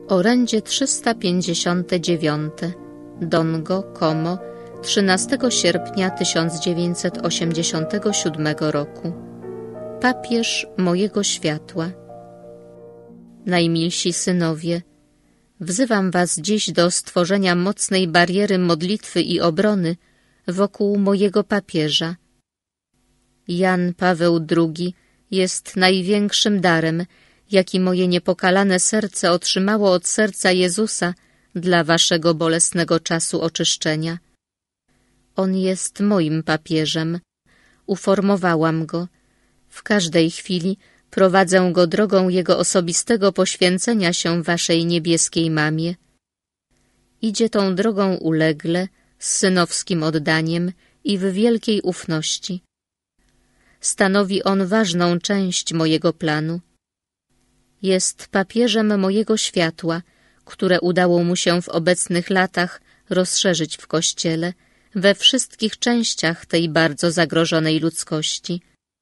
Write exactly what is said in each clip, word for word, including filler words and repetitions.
Orędzie trzysta pięćdziesiąte dziewiąte. Dongo, Como, trzynastego sierpnia tysiąc dziewięćset osiemdziesiątego siódmego roku. Papież mojego światła. Najmilsi synowie, wzywam was dziś do stworzenia mocnej bariery modlitwy i obrony wokół mojego papieża. Jan Paweł drugi jest największym darem, jaki moje niepokalane serce otrzymało od serca Jezusa dla waszego bolesnego czasu oczyszczenia. On jest moim papieżem. Uformowałam go. W każdej chwili prowadzę go drogą jego osobistego poświęcenia się waszej niebieskiej mamie. Idzie tą drogą ulegle, z synowskim oddaniem i w wielkiej ufności. Stanowi on ważną część mojego planu. Jest papieżem mojego światła, które udało mu się w obecnych latach rozszerzyć w Kościele we wszystkich częściach tej bardzo zagrożonej ludzkości.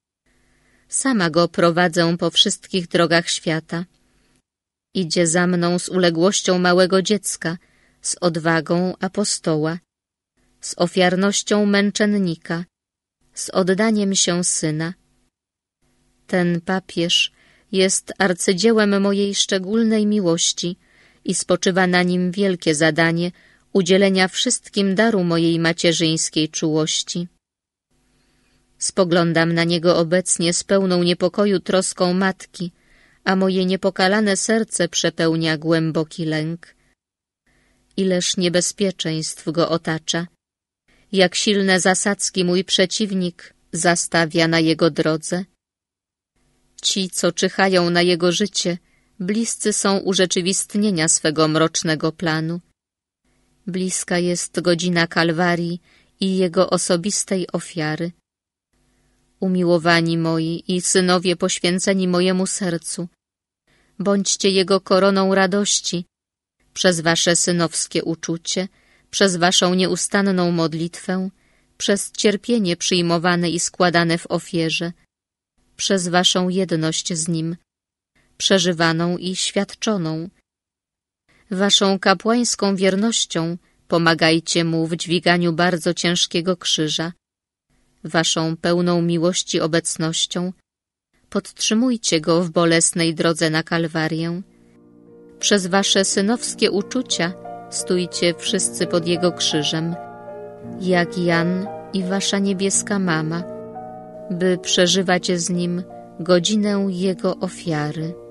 Sama go prowadzę po wszystkich drogach świata. Idzie za mną z uległością małego dziecka, z odwagą apostoła, z ofiarnością męczennika, z oddaniem się syna. Ten papież jest arcydziełem mojej szczególnej miłości i spoczywa na nim wielkie zadanie udzielenia wszystkim daru mojej macierzyńskiej czułości. Spoglądam na niego obecnie z pełną niepokoju troską matki, a moje niepokalane serce przepełnia głęboki lęk. Ileż niebezpieczeństw go otacza, jak silne zasadzki mój przeciwnik zastawia na jego drodze. Ci, co czyhają na jego życie, bliscy są urzeczywistnienia swego mrocznego planu. Bliska jest godzina Kalwarii i jego osobistej ofiary. Umiłowani moi i synowie poświęceni mojemu sercu, bądźcie jego koroną radości przez wasze synowskie uczucie, przez waszą nieustanną modlitwę, przez cierpienie przyjmowane i składane w ofierze, przez waszą jedność z nim, przeżywaną i świadczoną. Waszą kapłańską wiernością pomagajcie mu w dźwiganiu bardzo ciężkiego krzyża. Waszą pełną miłości obecnością podtrzymujcie go w bolesnej drodze na Kalwarię. Przez wasze synowskie uczucia stójcie wszyscy pod jego krzyżem, jak Jan i wasza niebieska mama, by przeżywać z nim godzinę jego ofiary.